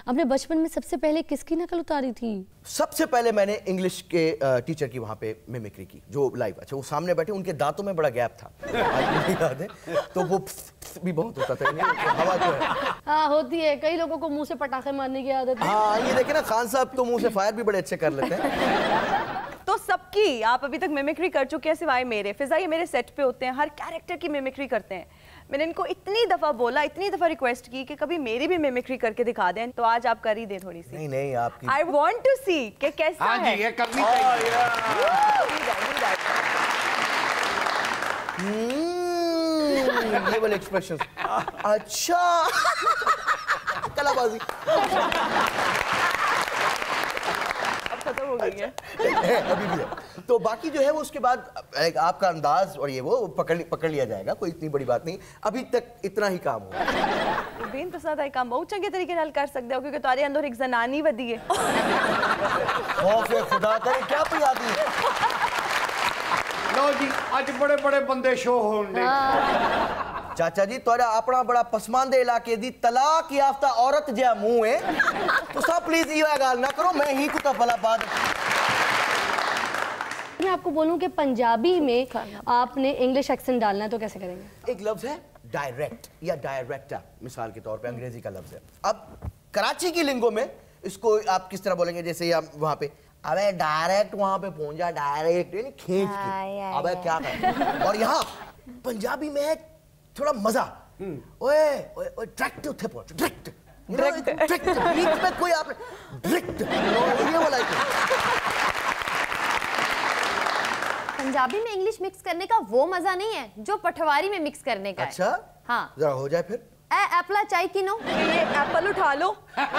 आपने बचपन में सबसे पहले किसकी नकल उतारी थी? सबसे पहले मैंने इंग्लिश के टीचर की वहाँ पे मिमिक्री की, जो लाइव। अच्छा, वो सामने बैठे, उनके दांतों में बड़ा गैप था, आज मुझे याद है, तो वो भी बहुत होता था, हवा जो है। हाँ, होती है, कई लोगों को मुंह से पटाखे मारने की आदत है। हाँ, ये देखे ना, खान साहब तो मुंह से फायर भी बड़े अच्छे कर लेते हैं। तो सबकी आप अभी तक मिमिक्री कर चुके हैं सिवाय मेरे। फिजा ये मेरे सेट पे होते हैं, हर कैरेक्टर की मिमिक्री करते हैं। मैंने इनको इतनी दफा बोला, इतनी दफा रिक्वेस्ट की कि कभी मेरी भी मिमिक्री करके दिखा दें, तो आज आप कर ही दें थोड़ी सी। नहीं नहीं, आपकी आई वांट टू सी कि कैसा है। हाँ जी, ये करनी चाहिए। ये वाले एक्सप्रेशन। अच्छा, कलाबाजी खत्म हो गई है। अभी भी है। तो बाकी जो है वो उसके बाद आपका अंदाज और ये वो पकड़ लिया जाएगा, कोई इतनी बड़ी बात नहीं। अभी तक इतना ही काम हुआ। बेन तो सादा काम बहुत चंगे तरीके नाल कर सकते हो, क्योंकि तुम्हारे अंदर एक जनानी वधी है। खौफ खुदा करे क्या पियादी है। लो जी, आज बड़े बड़े बंदे शो होने। चाचा जी, तोड़ा अपना बड़ा पसमानदे इलाके दी तलाक याफ्ता औरत जहा मुंह है, तो सब प्लीज ये गाल ना करो, मैं ही कुछ भला बात। मैं आपको बोलूं कि पंजाबी में आपने इंग्लिश एक्सेंट डालना है तो कैसे करेंगे? एक लफ्ज है डायरेक्ट या डायरेक्टर, मिसाल के तौर पे अंग्रेजी का लफ्ज है। अब कराची की लिंगो में इसको आप किस तरह बोलेंगे? जैसे आप वहां पे, अबे डायरेक्ट वहां पे पहुंच जा, डायरेक्ट यानी खींच के, अबे क्या कर। और यहाँ पंजाबी में है थोड़ा मजा, ओए ओए ओए डायरेक्ट उठे पहुंच, डायरेक्ट डायरेक्ट बीच में कोई आपने डायरेक्ट, ये वाला पंजाबी में इंग्लिश मिक्स करने का वो मजा नहीं है जो पटवारी में मिक्स करने का है। अच्छा, हाँ, जरा हो जाए फिर। एप्पला चाय की नो, ये एप्पल उठा लो।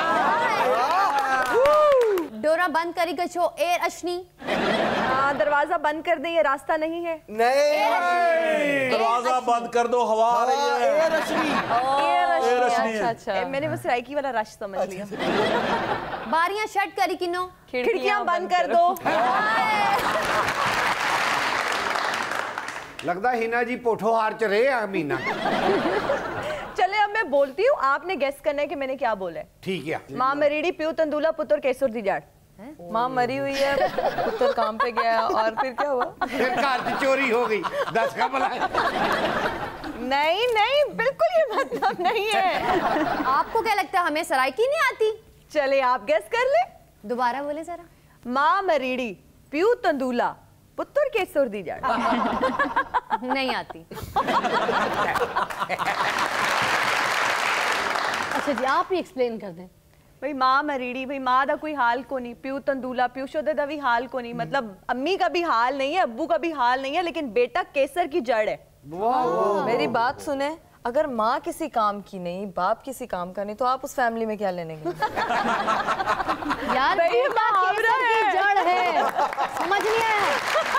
डोरा बंद करी गछो एयर अशनी। दरवाजा बंद कर दे, ये रास्ता नहीं है। नहीं, दरवाजा बंद कर दो, हवा आ रही है। एयर अशनी। अच्छा, मैंने बस राइकी वाला रश समझ लिया। बारियां शट करी की नो, खिड़कियां बंद कर दो। लगता हिना जी पोठो हार च रहे हैं मीना। चले अब मैं बोलती हूँ, आपने गेस करना है कि मैंने क्या बोला है। ठीक है। माँ मरीड़ी प्यू तंदूला पुत्र केसुर दी जाड़। माँ मरी हुई है, पुत्र काम पे गया, और फिर क्या हुआ? फिर कार की चोरी हो गई। 10 का भला। नहीं नहीं, बिल्कुल ये मतलब नहीं है। आपको क्या लगता है हमें सराइकी नहीं आती? चले आप गेस कर ले। दोबारा बोले जरा। माँ मरीड़ी प्यू तंदूला पुत्र केसुर दी जाड़। नहीं आती। अच्छा जी, आप ही एक्सप्लेन कर दें। भाई माँ मरीड़ी, भाई माँ दा कोई हाल को नहीं, प्यू तंदूला प्यू शोदे दा भी हाल को नहीं, मतलब अम्मी का भी हाल नहीं है, अब्बू का भी हाल नहीं है, लेकिन बेटा केसर की जड़ है। मेरी बात सुने, अगर माँ किसी काम की नहीं, बाप किसी काम का नहीं, तो आप उस फैमिली में क्या लेने गए? यार बेटा केसर की जड़ है, समझ नहीं आया।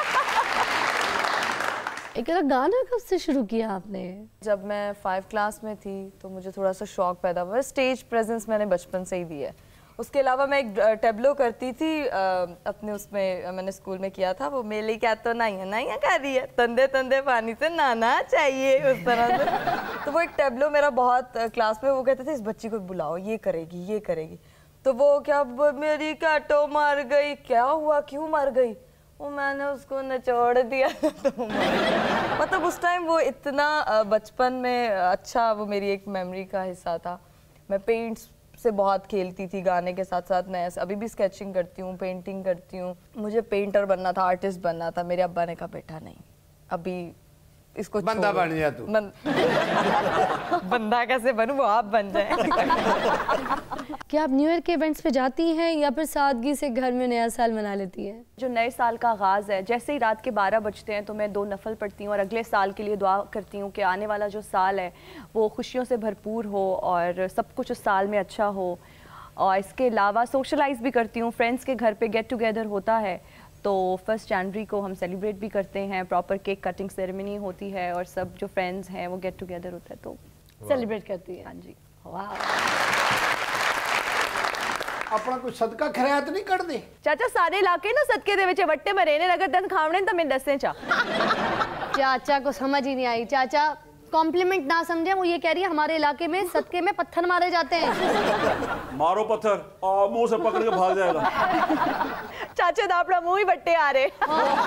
एक गाना कब से शुरू किया आपने? जब मैं 5 क्लास में थी तो मुझे थोड़ा सा शौक पैदा हुआ। स्टेज प्रेजेंस मैंने बचपन से ही दी है। उसके अलावा मैं एक टेबलो करती थी अपने, उसमें मैंने स्कूल में किया था, वो मेले क्या तो नाइया कर रही है, तंदे तंदे पानी से नहाना चाहिए, उस तरह से। तो वो एक टेबलो मेरा बहुत क्लास में, वो कहते थे इस बच्ची को बुलाओ, ये करेगी ये करेगी। तो वो क्या, मेरी काटो मर गई, क्या हुआ क्यों मर गई? वो मैंने उसको निचोड़ दिया। तो मतलब उस टाइम वो इतना बचपन में अच्छा, वो मेरी एक मेमोरी का हिस्सा था। मैं पेंट्स से बहुत खेलती थी, गाने के साथ साथ मैं अभी भी स्केचिंग करती हूँ, पेंटिंग करती हूँ। मुझे पेंटर बनना था, आर्टिस्ट बनना था। मेरे अब्बा ने कहा बेटा नहीं, अभी इसको बंदा बन जा तू। बंदा कैसे बनूं, वो आप बन जाए। क्या आप न्यू ईयर के इवेंट्स पे जाती हैं या फिर सादगी से घर में नया साल मना लेती हैं? जो नए साल का आगाज़ है, जैसे ही रात के 12 बजते हैं तो मैं 2 नफल पढ़ती हूँ और अगले साल के लिए दुआ करती हूँ कि आने वाला जो साल है वो खुशियों से भरपूर हो और सब कुछ उस साल में अच्छा हो। और इसके अलावा सोशलाइज भी करती हूँ, फ्रेंड्स के घर पे गेट टुगेदर होता है तो 1 जनवरी को हम सेलिब्रेट भी करते हैं, प्रॉपर केक कटिंग सेरेमनी होती है और सब जो फ्रेंड्स हैं वो गेट टुगेदर होता है तो सेलिब्रेट करती है। हाँ जी। वाह। अपना कोई सदका खैरात नहीं कर दे? चाचा सारे इलाके ना सदके दे विच वट्टे मरे ने, अगर तन खावणे तो मैं दसे चा। चाचा को समझ ही नहीं आई। चाचा कॉम्प्लीमेंट ना समझे, वो ये कह रही है हमारे इलाके में सदके में पत्थर मारे जाते हैं। मारो पत्थर और मुंह से पकड़ के भाग जाएगा। चाचा दापड़ा मुंह ही बट्टे आ रहे।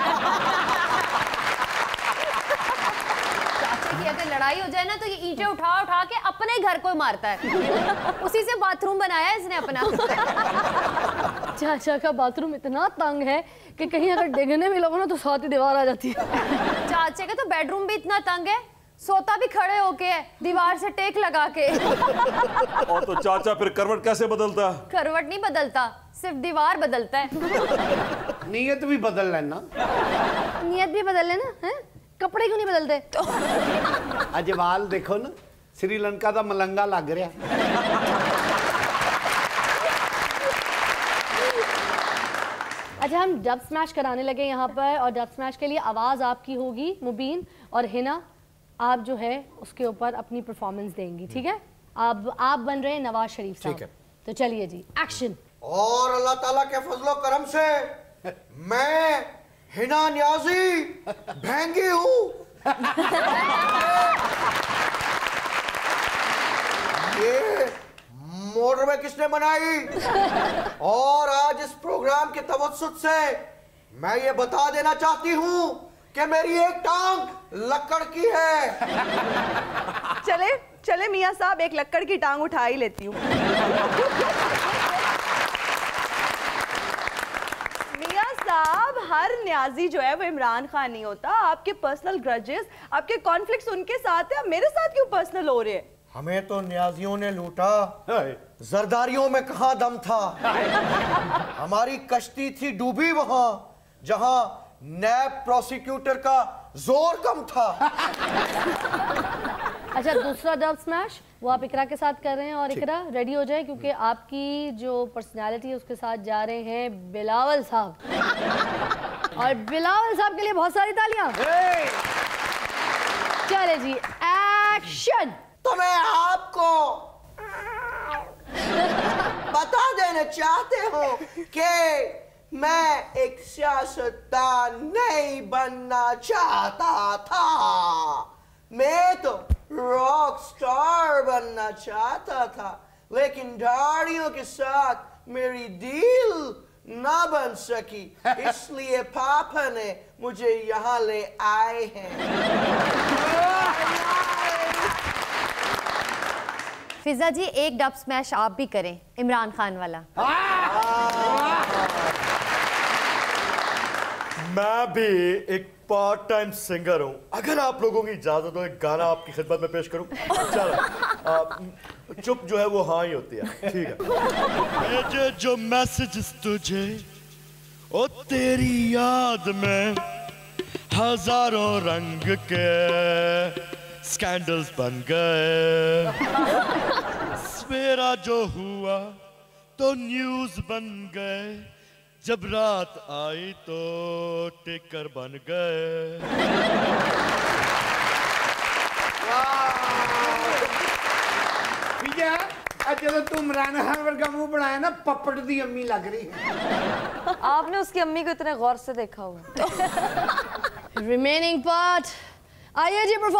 चाचा की अगर लड़ाई हो जाए ना तो ये ईंटें उठा उठा के अपने घर को मारता है। उसी से बाथरूम बनाया है इसने अपना। चाचा का बाथरूम इतना तंग है कि कहीं अगर डिगने भी लगो ना तो साथ ही दीवार आ जाती है। चाचे का तो बेडरूम भी इतना तंग है, सोता भी खड़े होके है, दीवार से टेक लगा के। और तो चाचा फिर करवट कैसे बदलता? करवट नहीं बदलता, सिर्फ दीवार बदलता है। नीयत भी बदल लेना। नियत भी बदल लेना है, कपड़े क्यों नहीं बदलते? अजवाल देखो ना, श्रीलंका का मलंगा लग रहा। अच्छा, हम डब स्मैश कराने लगे यहाँ पर, और डब स्मैश के लिए आवाज़ आपकी होगी मुबीन, और हिना आप जो है उसके ऊपर अपनी परफॉर्मेंस देंगी, ठीक है? अब आप बन रहे हैं नवाज शरीफ साहब। ठीक है। तो चलिए जी, एक्शन। और अल्लाह ताला के फजलो करम से मैं हिना न्याजी भैंगी हूँ। ये मोटरवे किसने बनाई? और आज इस प्रोग्राम के तवज्जुद से मैं ये बता देना चाहती हूँ कि मेरी एक टांग लकड़ की है। चले चले मियाँ साहब, एक लक्कड़ की टांग उठा ही लेती हूँ। मियाँ साहब, हर न्याजी जो है वो इमरान खान नहीं होता। आपके पर्सनल ग्रजेस, आपके कॉन्फ्लिक्ट्स उनके साथ है, मेरे साथ क्यों पर्सनल हो रहे हैं? हमें तो न्याजियों ने लूटा, जरदारियों में कहाँ दम था। हमारी कश्ती थी डूबी वहां जहां नैब प्रोसिक्यूटर का जोर कम था। अच्छा, दूसरा डब स्मैश वो आप इकरा के साथ कर रहे हैं, और इकरा रेडी हो जाए क्योंकि आपकी जो पर्सनालिटी है उसके साथ जा रहे हैं बिलावल साहब। और बिलावल साहब के लिए बहुत सारी तालियां। चले जी, एक्शन। तो मैं आपको बता देना चाहते हो कि मैं एक सियासतदान नहीं बनना चाहता था। मैं तो रॉक स्टार बनना चाहता था, लेकिन दाढ़ियों के साथ मेरी डील ना बन सकी, इसलिए पापा ने मुझे यहाँ ले आए हैं। फिजा जी, एक डब स्मैश आप भी करें, इमरान खान वाला। मैं भी एक पार्ट टाइम सिंगर हूँ, अगर आप लोगों की इजाजत हो एक गाना आपकी खिदमत में पेश करूँ। चलो, चुप जो है वो हाँ ही होती है, ठीक है। भेजे जो मैसेजेस तुझे ओ तेरी याद में, हजारों रंग के स्कैंडल्स बन गए। सवेरा जो हुआ तो न्यूज बन गए, जब रात आई तो टिकर बन गए। जो तू इमरान खान वर्गा मुंह बनाया ना, पपड़ दी अम्मी लग रही है। आपने उसकी अम्मी को इतने गौर से देखा हुआ? रिमेनिंग पार्ट, आइए जी।